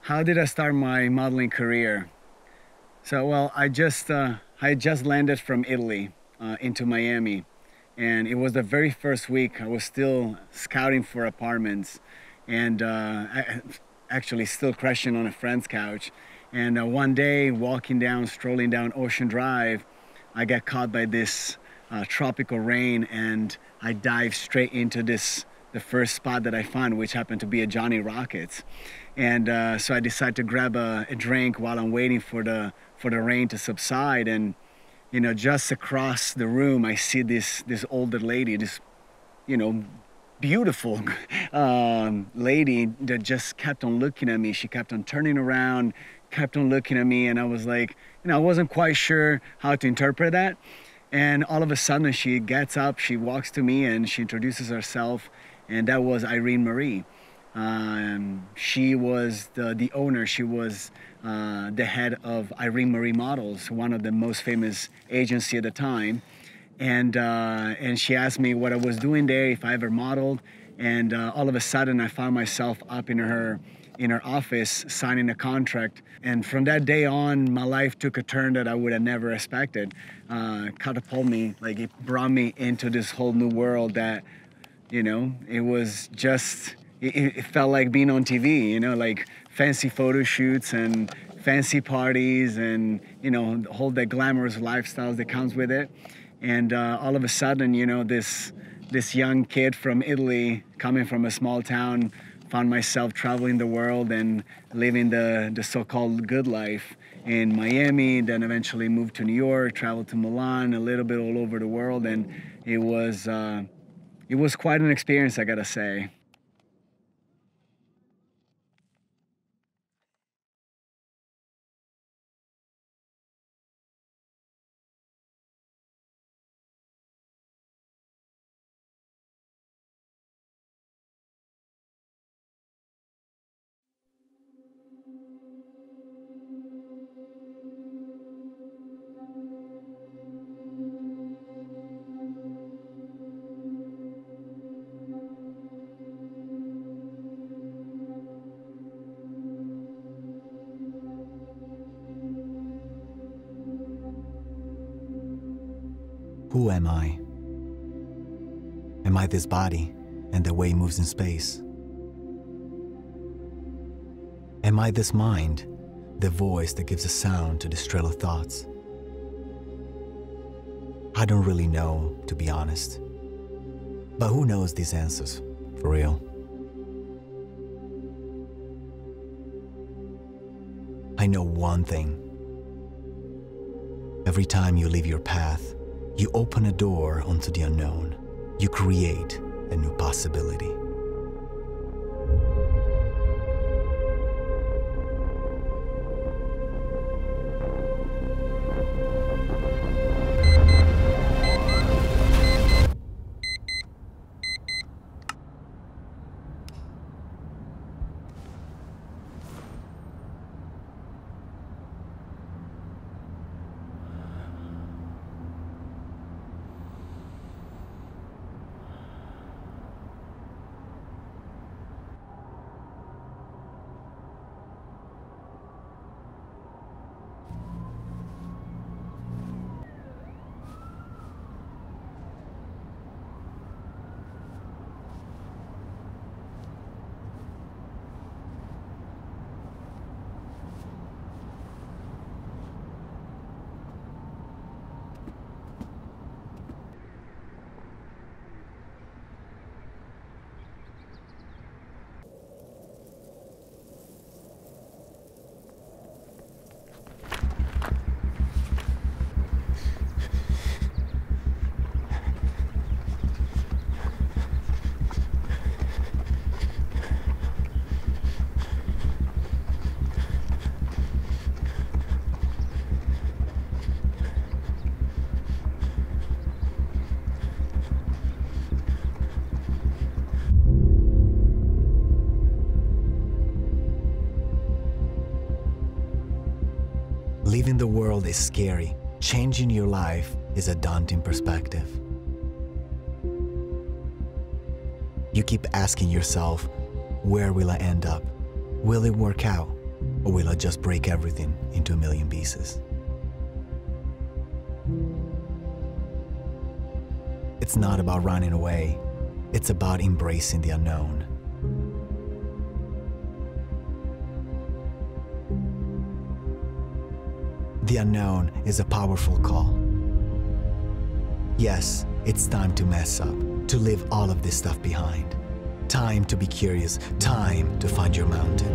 How did I start my modeling career? So, well, I just landed from Italy into Miami, and it was the very first week. I was still scouting for apartments, and actually still crashing on a friend's couch. And one day, strolling down Ocean Drive, I got caught by this tropical rain, and I dived straight into the first spot that I found, which happened to be a Johnny Rockets. And so I decided to grab a drink while I'm waiting for the rain to subside. And just across the room, I see this older lady, this you know beautiful lady that just kept on looking at me. She kept on turning around, kept on looking at me, and I was like, I wasn't quite sure how to interpret that. And all of a sudden, she gets up, she walks to me, and she introduces herself, and that was Irene Marie. She was the owner. She was the head of Irene Marie Models, one of the most famous agency at the time. And she asked me what I was doing there, if I ever modeled. And all of a sudden, I found myself up in her office signing a contract. And from that day on, my life took a turn that I would have never expected. Catapulted me, like it brought me into this whole new world that, it was just, it felt like being on TV, like fancy photo shoots and fancy parties and, the whole that glamorous lifestyles that comes with it. And all of a sudden, this young kid from Italy coming from a small town found myself traveling the world and living the so-called good life in Miami, then eventually moved to New York, traveled to Milan, a little bit all over the world. And it was quite an experience, I gotta say. Who am I? Am I this body and the way it moves in space? Am I this mind, the voice that gives a sound to these trail of thoughts? I don't really know, to be honest. But who knows these answers, for real? I know one thing. Every time you leave your path, you open a door onto the unknown. You create a new possibility. Leaving the world is scary. Changing your life is a daunting perspective. You keep asking yourself, where will I end up? Will it work out? Or will I just break everything into a million pieces? It's not about running away. It's about embracing the unknown. The unknown is a powerful call. Yes, it's time to mess up, to leave all of this stuff behind. Time to be curious, time to find your mountain.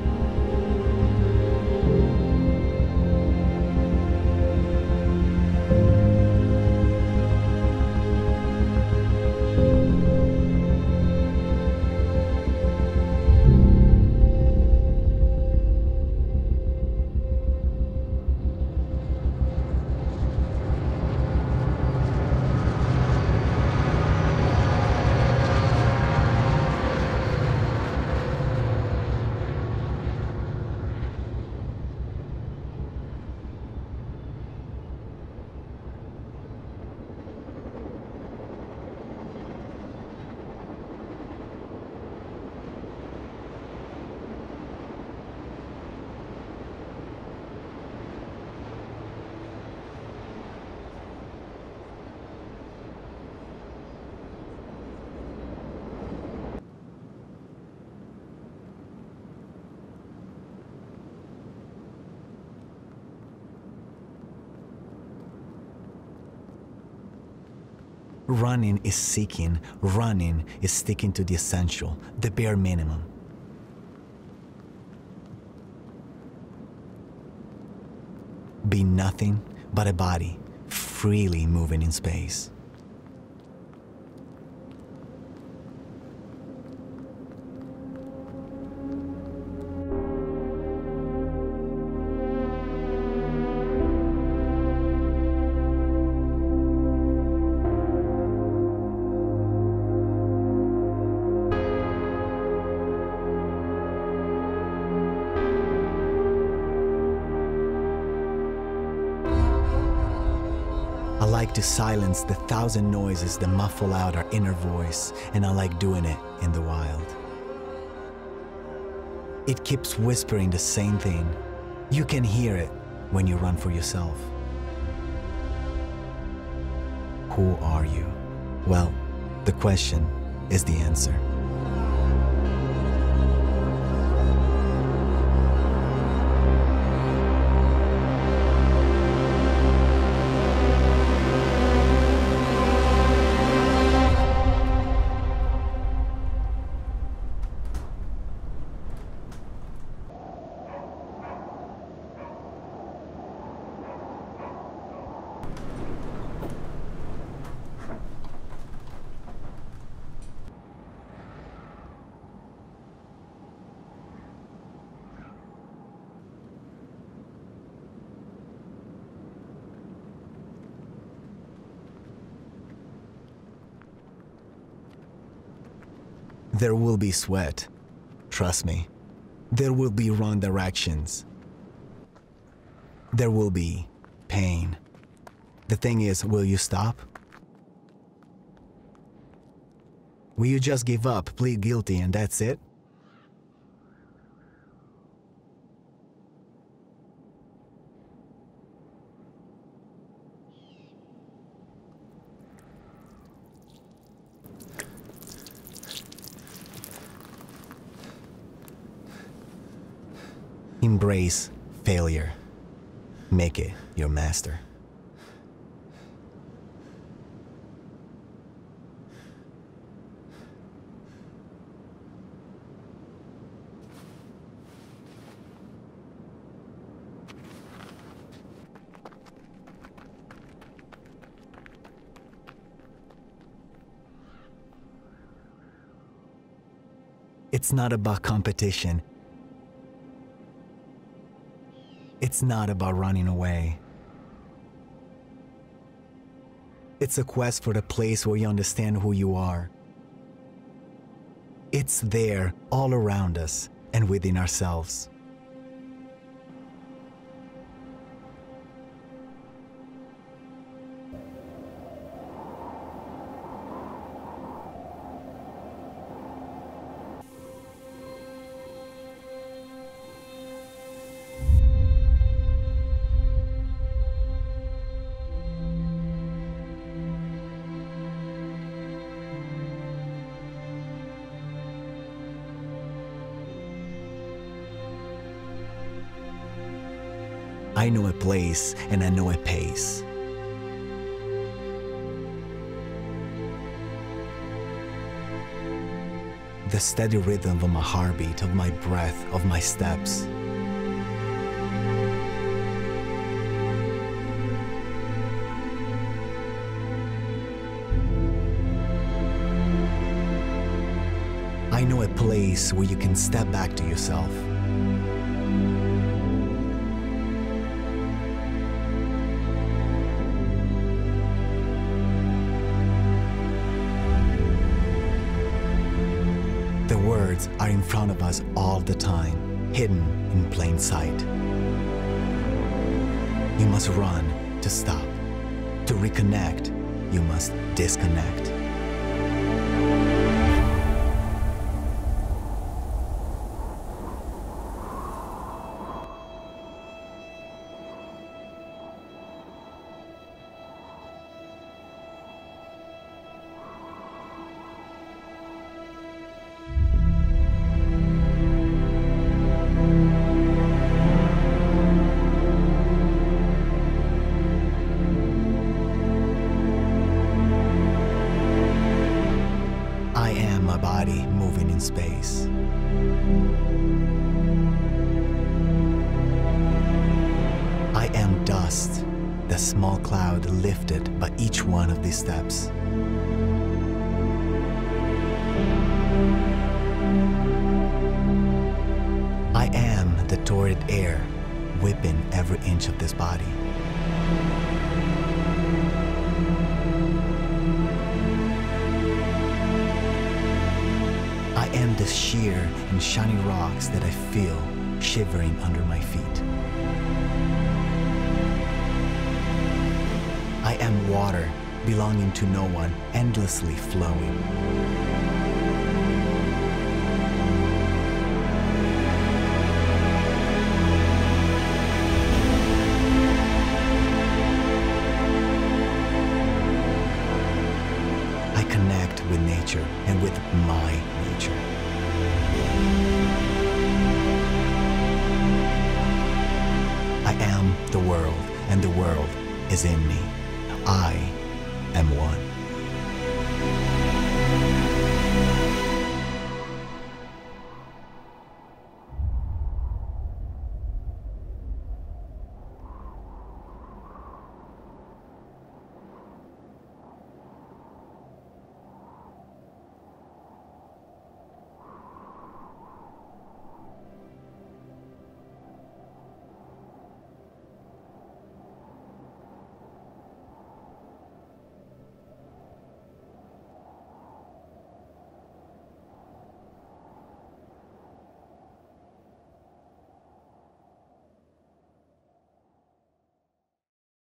Running is seeking, running is sticking to the essential, the bare minimum. Be nothing but a body, freely moving in space. I like to silence the thousand noises that muffle out our inner voice, and I like doing it in the wild. It keeps whispering the same thing. You can hear it when you run for yourself. Who are you? Well, the question is the answer. There will be sweat. Trust me. There will be wrong directions. There will be pain. The thing is, will you stop? Will you just give up, plead guilty, and that's it? Embrace failure. Make it your master. It's not about competition. It's not about running away. It's a quest for the place where you understand who you are. It's there, all around us and within ourselves. I know a place and I know a pace. The steady rhythm of my heartbeat, of my breath, of my steps. I know a place where you can step back to yourself. The words are in front of us all the time, hidden in plain sight. You must run to stop. To reconnect, you must disconnect. I am my body moving in space. I am dust, the small cloud lifted by each one of these steps. I am the torrid air whipping every inch of this body. I am the sheer and shiny rocks that I feel shivering under my feet. I am water belonging to no one, endlessly flowing. I connect with nature and with my nature. I am the world, and the world is in me. I am one.